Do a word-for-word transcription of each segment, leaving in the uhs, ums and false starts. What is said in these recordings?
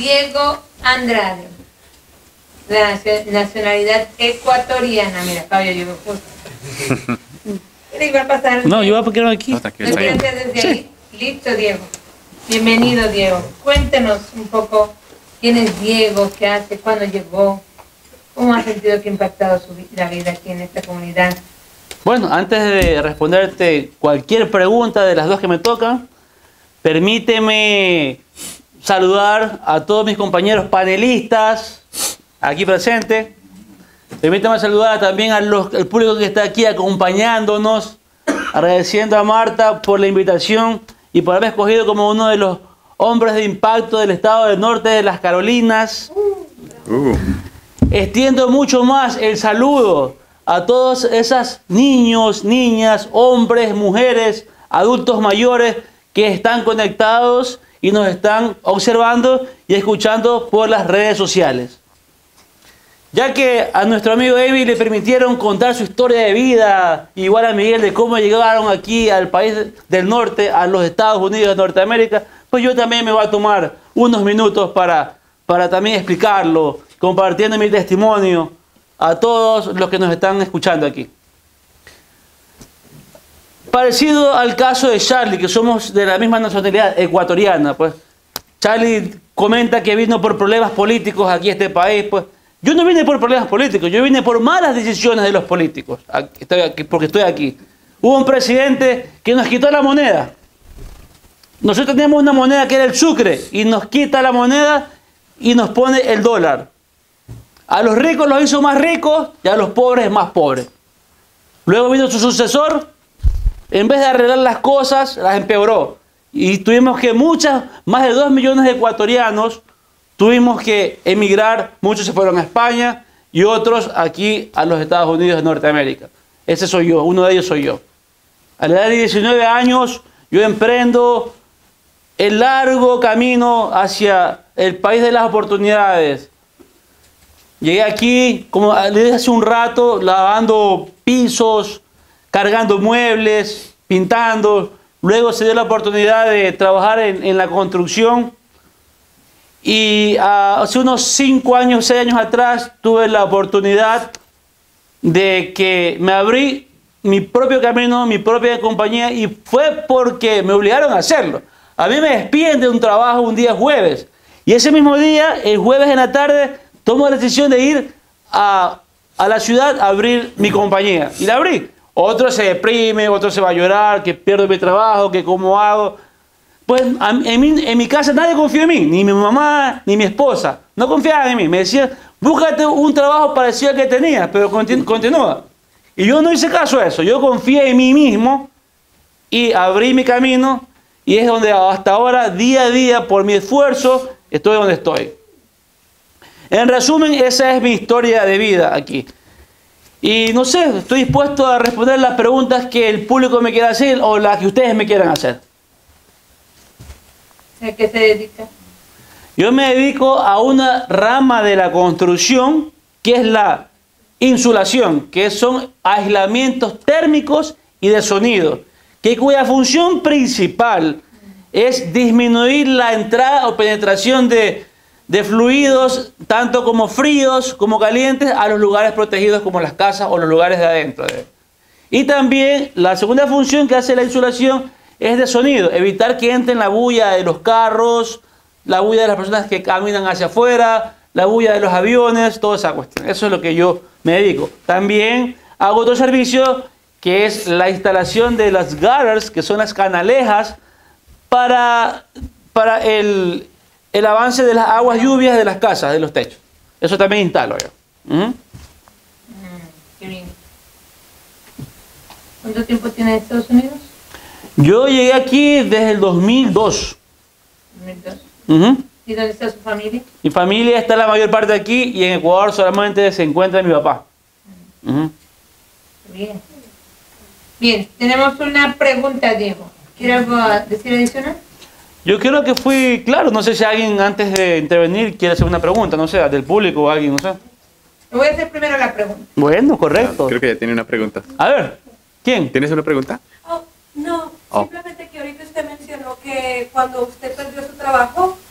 Diego Andrade. La nacionalidad ecuatoriana. Mira, Fabio llegó justo. ¿Quiere igual pasar? No, yo voy a quedar aquí. Desde sí. ahí. Listo, Diego. Bienvenido, Diego. Cuéntenos un poco quién es Diego, qué hace, cuándo llegó, cómo ha sentido que ha impactado su, la vida aquí en esta comunidad. Bueno, antes de responderte cualquier pregunta de las dos que me tocan, permíteme saludar a todos mis compañeros panelistas aquí presentes. Permítame saludar también al público que está aquí acompañándonos, agradeciendo a Marta por la invitación y por haberme escogido como uno de los hombres de impacto del estado del norte de las Carolinas. Uh. Extiendo mucho más el saludo a todos esos niños, niñas, hombres, mujeres, adultos mayores que están conectados y nos están observando y escuchando por las redes sociales. Ya que a nuestro amigo Evi le permitieron contar su historia de vida, igual a Miguel, de cómo llegaron aquí al país del norte, a los Estados Unidos de Norteamérica, pues yo también me voy a tomar unos minutos para, para también explicarlo, compartiendo mi testimonio a todos los que nos están escuchando aquí. Parecido al caso de Charlie, que somos de la misma nacionalidad ecuatoriana, pues Charlie comenta que vino por problemas políticos aquí a este país, pues yo no vine por problemas políticos, yo vine por malas decisiones de los políticos, estoy aquí, porque estoy aquí. Hubo un presidente que nos quitó la moneda. Nosotros teníamos una moneda que era el sucre y nos quita la moneda y nos pone el dólar. A los ricos los hizo más ricos y a los pobres más pobres. Luego vino su sucesor, en vez de arreglar las cosas, las empeoró. Y tuvimos que muchas, más de dos millones de ecuatorianos, tuvimos que emigrar, muchos se fueron a España y otros aquí a los Estados Unidos de Norteamérica. Ese soy yo, uno de ellos soy yo. A la edad de diecinueve años yo emprendo el largo camino hacia el país de las oportunidades. Llegué aquí, como le dije hace un rato, lavando pisos, cargando muebles, pintando. Luego se dio la oportunidad de trabajar en, en la construcción. Y uh, hace unos cinco años, seis años atrás, tuve la oportunidad de que me abrí mi propio camino, mi propia compañía, y fue porque me obligaron a hacerlo. A mí me despiden de un trabajo un día jueves, y ese mismo día, el jueves en la tarde, tomo la decisión de ir a, a la ciudad a abrir mi compañía, y la abrí. Otro se deprime, otro se va a llorar, que pierdo mi trabajo, que cómo hago. Pues en mi, en mi casa nadie confió en mí, ni mi mamá, ni mi esposa. No confiaban en mí. Me decían, búscate un trabajo parecido al que tenías, pero continu continúa. Y yo no hice caso a eso. Yo confié en mí mismo y abrí mi camino. Y es donde hasta ahora, día a día, por mi esfuerzo, estoy donde estoy. En resumen, esa es mi historia de vida aquí. Y no sé, estoy dispuesto a responder las preguntas que el público me quiera hacer o las que ustedes me quieran hacer. ¿A qué se dedica? Yo me dedico a una rama de la construcción que es la insulación, que son aislamientos térmicos y de sonido, que cuya función principal es disminuir la entrada o penetración de, de fluidos, tanto como fríos como calientes, a los lugares protegidos como las casas o los lugares de adentro. Y también la segunda función que hace la insulación es de sonido, evitar que entren la bulla de los carros, la bulla de las personas que caminan hacia afuera, la bulla de los aviones, toda esa cuestión. Eso es lo que yo me dedico. También hago otro servicio que es la instalación de las gutters, que son las canalejas, para, para el, el avance de las aguas lluvias de las casas, de los techos. Eso también instalo yo. ¿Mm? Mm, qué bien. ¿Cuánto tiempo tiene en Estados Unidos? Yo llegué aquí desde el dos mil dos. ¿dos mil dos? Uh-huh. ¿Y dónde está su familia? Mi familia está la mayor parte aquí y en Ecuador solamente se encuentra mi papá. Uh-huh. Bien. Bien, tenemos una pregunta, Diego. ¿Quiere algo decir adicional? Yo creo que fui claro. No sé si alguien antes de intervenir quiere hacer una pregunta, no sé, del público o alguien, no sé. Le voy a hacer primero la pregunta. Bueno, correcto. Creo que ya tiene una pregunta. A ver, ¿quién? ¿Tienes una pregunta? Oh, no, oh. simplemente que ahorita usted mencionó que cuando usted perdió su trabajo, usted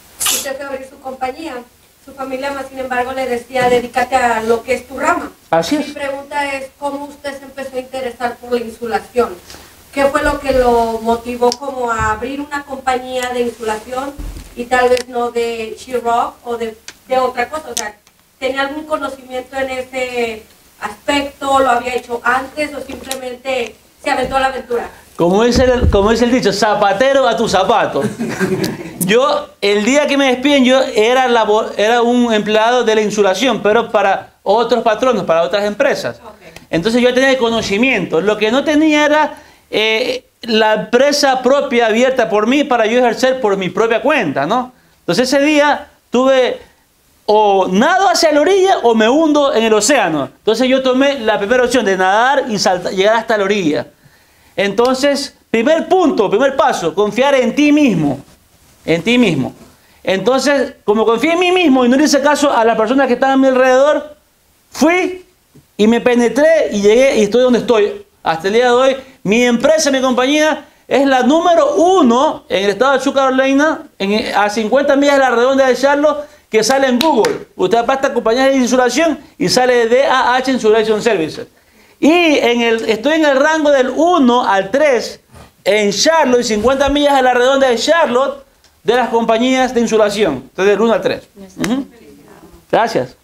usted fue a abrir su compañía, su familia más sin embargo le decía, dedícate a lo que es tu rama. Así es. Mi pregunta es, ¿cómo usted se empezó a interesar por la insulación? ¿Qué fue lo que lo motivó como a abrir una compañía de insulación y tal vez no de sheetrock o de, de otra cosa? O sea, ¿tenía algún conocimiento en ese aspecto? ¿Lo había hecho antes o simplemente se aventó a la aventura? Como dice el, como dice el dicho, zapatero a tu zapato. Yo, el día que me despiden, yo era, labor, era un empleado de la insulación, pero para otros patronos, para otras empresas. Okay. Entonces yo tenía el conocimiento. Lo que no tenía era eh, la empresa propia abierta por mí para yo ejercer por mi propia cuenta, ¿no? Entonces ese día tuve o nado hacia la orilla o me hundo en el océano. Entonces yo tomé la primera opción de nadar y saltar, llegar hasta la orilla. Entonces, primer punto, primer paso, confiar en ti mismo. En ti mismo. Entonces, como confié en mí mismo y no le hice caso a las personas que estaban a mi alrededor, fui y me penetré y llegué y estoy donde estoy. Hasta el día de hoy, mi empresa, mi compañía, es la número uno en el estado de South Carolina, en, a cincuenta millas de la redonda de Charlotte, que sale en Google. Usted apasta compañías de insulación y sale D A H Insulation Services. Y en el, estoy en el rango del uno al tres en Charlotte y cincuenta millas a la redonda de Charlotte de las compañías de insulación. Entonces del uno al tres. Uh-huh. Gracias.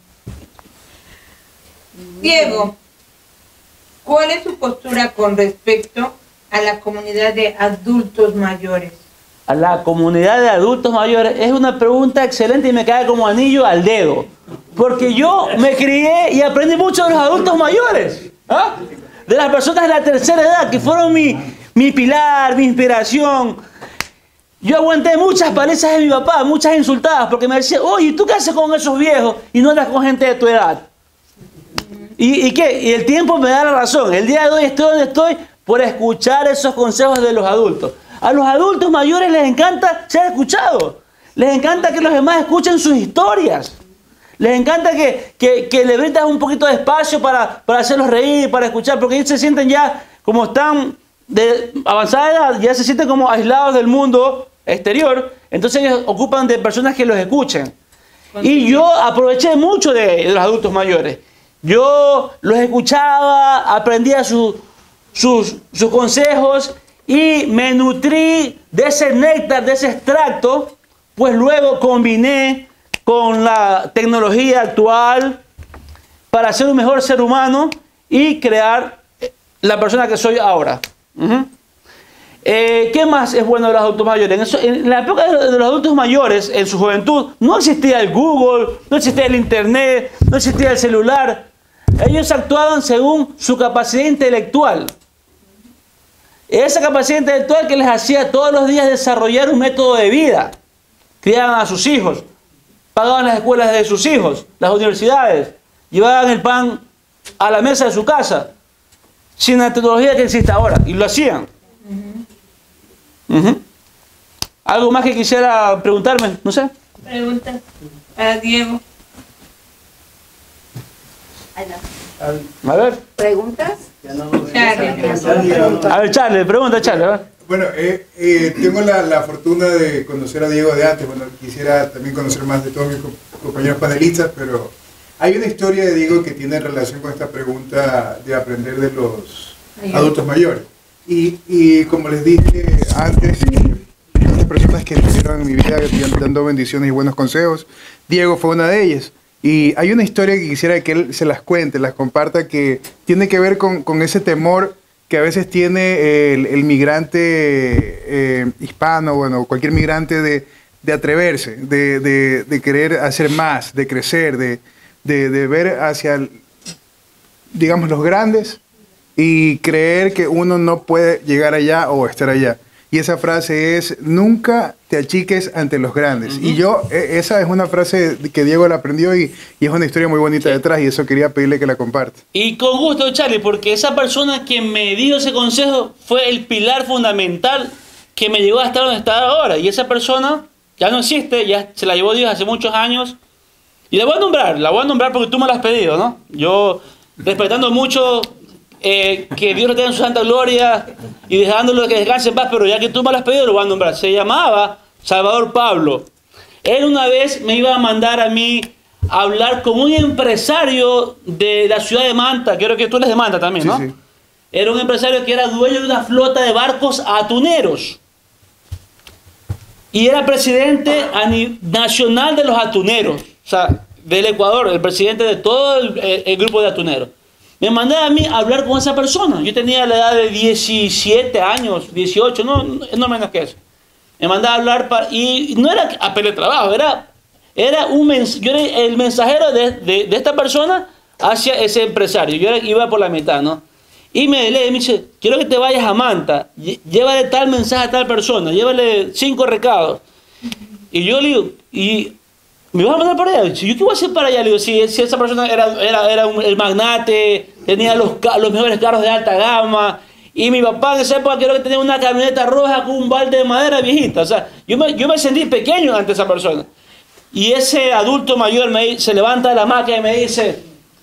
Diego, ¿cuál es su postura con respecto a la comunidad de adultos mayores? A la comunidad de adultos mayores es una pregunta excelente y me cae como anillo al dedo. Porque yo me crié y aprendí mucho de los adultos mayores, ¿ah? De las personas de la tercera edad, que fueron mi, mi pilar, mi inspiración. Yo aguanté muchas palizas de mi papá, muchas insultadas, porque me decía, oye, ¿tú qué haces con esos viejos y no andas con gente de tu edad? ¿Y, y qué? Y el tiempo me da la razón. El día de hoy estoy donde estoy por escuchar esos consejos de los adultos. A los adultos mayores les encanta ser escuchados. Les encanta que los demás escuchen sus historias. Les encanta que, que, que le brindas un poquito de espacio para, para hacerlos reír, para escuchar, porque ellos se sienten ya, como están de avanzada edad, ya se sienten como aislados del mundo exterior, entonces ellos ocupan de personas que los escuchen. Y yo aproveché mucho de, de los adultos mayores. Yo los escuchaba, aprendía su, sus, sus consejos y me nutrí de ese néctar, de ese extracto, pues luego combiné con la tecnología actual para ser un mejor ser humano y crear la persona que soy ahora. Uh-huh. eh, ¿Qué más es bueno de los adultos mayores? En, eso, en la época de los adultos mayores, en su juventud, no existía el Google, no existía el Internet, no existía el celular. Ellos actuaban según su capacidad intelectual. Esa capacidad intelectual que les hacía todos los días desarrollar un método de vida. Criaban a sus hijos, pagaban las escuelas de sus hijos, las universidades, llevaban el pan a la mesa de su casa, sin la tecnología que existe ahora, y lo hacían. Uh-huh. Uh-huh. ¿Algo más que quisiera preguntarme? No sé. Pregunta para Diego. A ver. ¿Preguntas? Charlie. A ver, Charlie, pregunta, Charlie. A ver. Bueno, eh, eh, tengo la, la fortuna de conocer a Diego de antes. Bueno, quisiera también conocer más de todos mis co compañeros panelistas, pero hay una historia de Diego que tiene relación con esta pregunta de aprender de los adultos mayores. Y, y como les dije antes, las personas que estuvieron en mi vida dando bendiciones y buenos consejos, Diego fue una de ellas. Y hay una historia que quisiera que él se las cuente, las comparta, que tiene que ver con, con ese temor que a veces tiene el, el migrante eh, hispano, bueno, cualquier migrante de, de atreverse, de, de, de querer hacer más, de crecer, de, de, de ver hacia, digamos, los grandes y creer que uno no puede llegar allá o estar allá. Y esa frase es, nunca te achiques ante los grandes. Uh-huh. Y yo, esa es una frase que Diego la aprendió y, y es una historia muy bonita, sí, detrás, y eso quería pedirle que la comparte. Y con gusto, Charlie, porque esa persona que me dio ese consejo fue el pilar fundamental que me llevó a estar donde está ahora. Y esa persona ya no existe, ya se la llevó Dios hace muchos años. Y la voy a nombrar, la voy a nombrar porque tú me la has pedido, ¿no? Yo, respetando mucho... Eh, que Dios lo tenga en su santa gloria y dejándolo que descanse en paz, pero ya que tú me lo has pedido lo voy a nombrar. Se llamaba Salvador Pablo. Él una vez me iba a mandar a mí a hablar con un empresario de la ciudad de Manta, creo que tú eres de Manta también, ¿no? Sí, sí. Era un empresario que era dueño de una flota de barcos atuneros. Y era presidente a nacional de los atuneros, o sea, del Ecuador, el presidente de todo el, el, el grupo de atuneros. Me mandaba a mí a hablar con esa persona. Yo tenía la edad de diecisiete años, dieciocho, no, no menos que eso. Me mandaba a hablar para, y no era a pelear trabajo, era, era un mens, yo era el mensajero de, de, de esta persona hacia ese empresario. Yo era, iba por la mitad, ¿no? Y me lee y me dice, quiero que te vayas a Manta, llévale tal mensaje a tal persona, llévale cinco recados. Y yo le digo, y ¿me vas a mandar para allá? ¿Yo qué voy a hacer para allá? Le digo, si, si esa persona era, era, era un, el magnate, tenía los, los mejores carros de alta gama, y mi papá en esa época creo que tenía una camioneta roja con un balde de madera viejita. O sea, yo me, yo me sentí pequeño ante esa persona. Y ese adulto mayor me, se levanta de la máquina y me dice,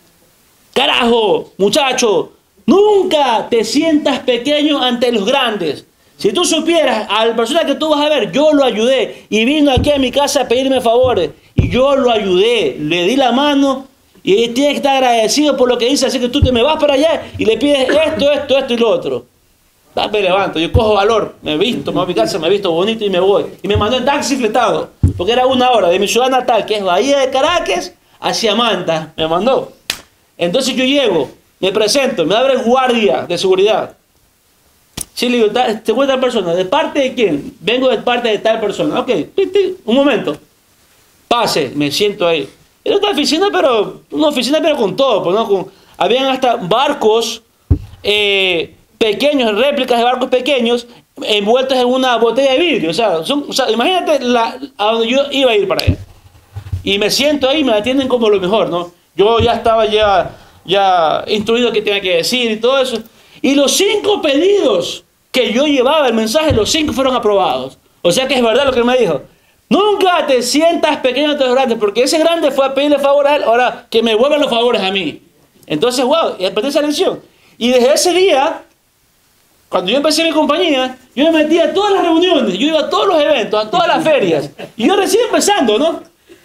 carajo, muchacho, nunca te sientas pequeño ante los grandes. Si tú supieras, a la persona que tú vas a ver, yo lo ayudé y vino aquí a mi casa a pedirme favores y yo lo ayudé, le di la mano y tienes que estar agradecido por lo que dice, así que tú te me vas para allá y le pides esto, esto, esto y lo otro. Me levanto, yo cojo valor, me visto, me voy a mi casa, me visto bonito y me voy. Y me mandó en taxi fletado, porque era una hora de mi ciudad natal, que es Bahía de Caracas, hacia Manta, me mandó. Entonces yo llego, me presento, me abre el guardia de seguridad. Sí, le digo, te cuenta tal persona, ¿de parte de quién? Vengo de parte de tal persona. Ok, un momento. Pase, me siento ahí. Era una oficina, pero una oficina pero con todo, pues, ¿no? Con, habían hasta barcos eh, pequeños, réplicas de barcos pequeños, envueltos en una botella de vidrio. O sea, son, o sea imagínate la, a donde yo iba a ir para allá. Y me siento ahí y me atienden como lo mejor, ¿no? Yo ya estaba ya, ya instruido qué tenía que decir y todo eso. Y los cinco pedidos que yo llevaba, el mensaje, los cinco fueron aprobados. O sea que es verdad lo que me dijo. Nunca te sientas pequeño ante los grandes, porque ese grande fue a pedirle favor a él, ahora que me vuelvan los favores a mí. Entonces, wow, y aprendí esa lección. Y desde ese día, cuando yo empecé mi compañía, yo me metía a todas las reuniones, yo iba a todos los eventos, a todas las ferias. Y yo recién empezando, ¿no?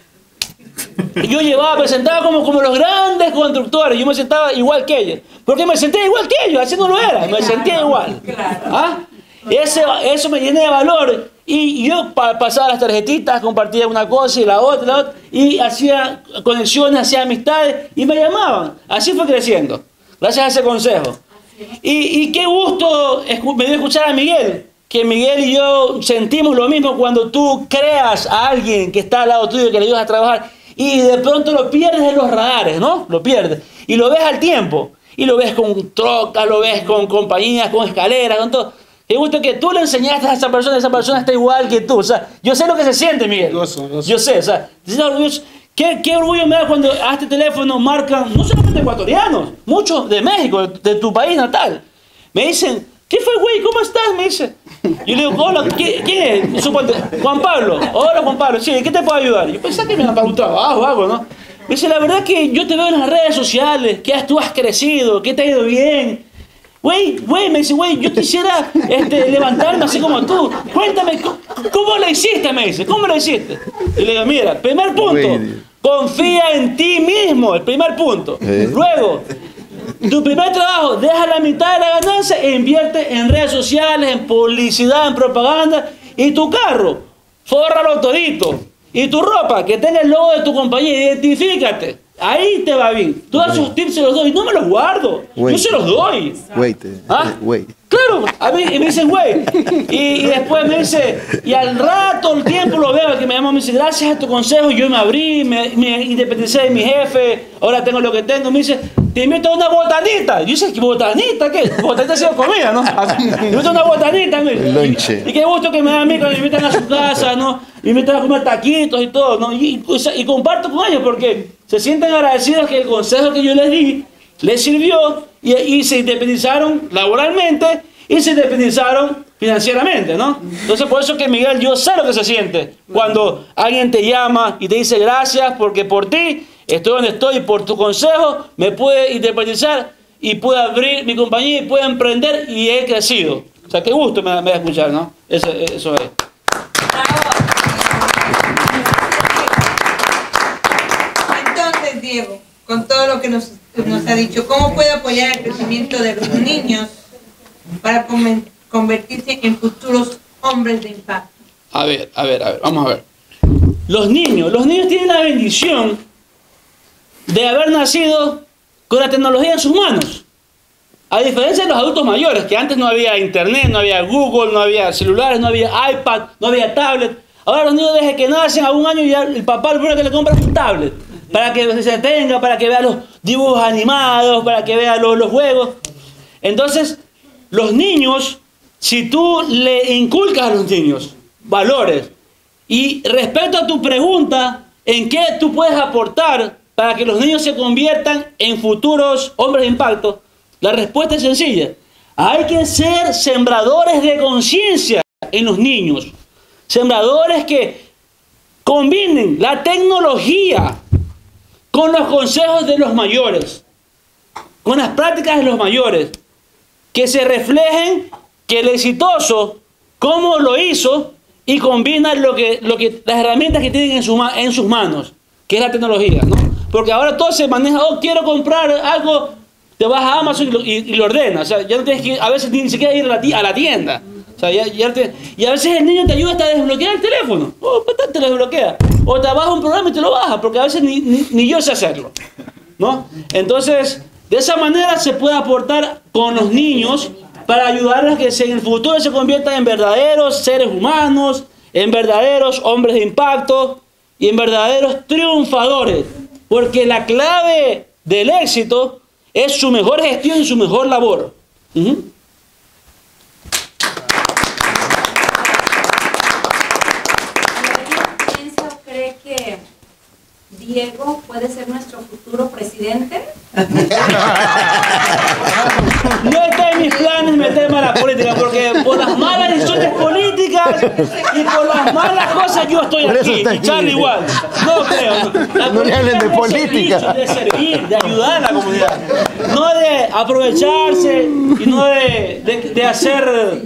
Yo llevaba, presentaba como, como los grandes constructores, yo me sentaba igual que ellos, porque me sentía igual que ellos, así no lo era, me sentía igual. ¿Ah? Ese, eso me llené de valor y yo pa, pasaba las tarjetitas, compartía una cosa y la otra, la otra, y hacía conexiones, hacía amistades y me llamaban. Así fue creciendo, gracias a ese consejo. Y, y qué gusto me dio escuchar a Miguel, que Miguel y yo sentimos lo mismo cuando tú creas a alguien que está al lado tuyo, que le ayudas a trabajar y de pronto lo pierdes en los radares, ¿no? Lo pierdes y lo ves al tiempo y lo ves con trocas, lo ves con compañías, con escaleras, con todo. Qué gusto que tú le enseñaste a esa persona, esa persona está igual que tú. O sea, yo sé lo que se siente, Miguel. Gozo, gozo. Yo sé, o sea, ¿qué, qué orgullo me da cuando a este teléfono marcan, no solamente ecuatorianos, muchos de México, de tu país natal. Me dicen, ¿qué fue, güey? ¿Cómo estás? Me dice. Yo le digo, hola, ¿quién, quién es? Suponte, Juan Pablo. Hola, Juan Pablo. Sí, ¿qué te puedo ayudar? Yo pensaba que me iban para un trabajo o algo, ¿no? Me dice, la verdad que yo te veo en las redes sociales, que tú has crecido, que te ha ido bien. Güey, güey, me dice, güey, yo quisiera este, levantarme así como tú. Cuéntame, ¿cómo, ¿cómo lo hiciste? Me dice, ¿cómo lo hiciste? Y le digo, mira, primer punto, confía en ti mismo, el primer punto. Luego, tu primer trabajo, deja la mitad de la ganancia e invierte en redes sociales, en publicidad, en propaganda. Y tu carro, fórralo todito. Y tu ropa, que tenga el logo de tu compañía, identifícate. Ahí te va bien. Todos esos tips se los doy. No me los guardo. Wait. Yo se los doy. Wait. ¿Ah? Wait. Claro. A mí, y me dicen, güey. Y, y después me dice, y al rato, el tiempo lo veo, que me llama, me dice, gracias a tu consejo, yo me abrí, me, me independicé de mi jefe, ahora tengo lo que tengo. Me dice, te invito a una botanita. Yo dice, ¿qué botanita? ¿Qué? Botanita ha sido comida, ¿no? Te invito a una botanita. Lonche. Y, y qué gusto que me da a mí cuando me invitan a su casa, ¿no? Me invitan a comer taquitos y todo, ¿no? Y, y, y comparto con ellos porque se sienten agradecidos que el consejo que yo les di les sirvió y, y se independizaron laboralmente y se independizaron financieramente, ¿no? Entonces por eso que Miguel, yo sé lo que se siente cuando alguien te llama y te dice gracias porque por ti estoy donde estoy, por tu consejo me pude independizar y pude abrir mi compañía y pude emprender y he crecido. O sea, qué gusto me, me da escuchar, ¿no? Eso, eso es. con todo lo que nos, nos ha dicho, ¿cómo puede apoyar el crecimiento de los niños para convertirse en futuros hombres de impacto? A ver, a ver, a ver, vamos a ver. Los niños, los niños tienen la bendición de haber nacido con la tecnología en sus manos. A diferencia de los adultos mayores, que antes no había internet, no había Google, no había celulares, no había iPad, no había tablet. Ahora los niños desde que nacen a un año ya el papá lo primero que le compra es un tablet. Para que se tenga, para que vea los dibujos animados, para que vea los, los juegos. Entonces, los niños, si tú le inculcas a los niños valores, y respecto a tu pregunta, ¿en qué tú puedes aportar para que los niños se conviertan en futuros hombres de impacto? La respuesta es sencilla. Hay que ser sembradores de conciencia en los niños. Sembradores que combinen la tecnología con los consejos de los mayores, con las prácticas de los mayores, que se reflejen que el exitoso, cómo lo hizo, y combina lo que, lo que, las herramientas que tienen en, su, en sus manos, que es la tecnología, ¿no? Porque ahora todo se maneja, oh, quiero comprar algo, te vas a Amazon y lo, y, y lo ordenas. O sea, ya no tienes que, a veces ni siquiera ir a la, a la tienda. O sea, ya, ya te, y a veces el niño te ayuda hasta a desbloquear el teléfono. Oh, pues te lo desbloquea. O te baja un programa y te lo baja, porque a veces ni, ni, ni yo sé hacerlo, ¿no? Entonces, de esa manera se puede aportar con los niños para ayudarles a que en el futuro se conviertan en verdaderos seres humanos, en verdaderos hombres de impacto y en verdaderos triunfadores. Porque la clave del éxito es su mejor gestión y su mejor labor. Uh-huh. ¿Piensa o cree que Diego puede ser nuestro futuro presidente? No está en mis planes meterme a la política, porque por las malas decisiones políticas y por las malas cosas yo estoy aquí. Y Charlie igual. No creo. La no le hablen de es política. Servicio, de servir, de ayudar a la comunidad. No de aprovecharse y no de, de, de hacer...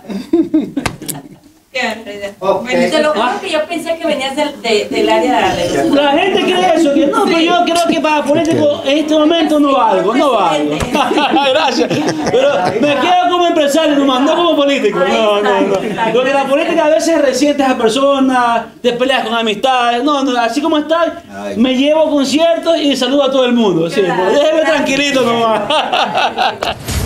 Okay. Te lo juro que yo pensé que venías del, de, del área de los... La gente cree eso, que no, pero yo creo que para político en este momento no valgo, no valgo. Gracias. Pero me quedo como empresario nomás, no como político. No, no, no. Porque la política a veces resientes a personas, te peleas con amistades. No, no, así como está, me llevo conciertos y saludo a todo el mundo. Sí, déjeme tranquilito nomás.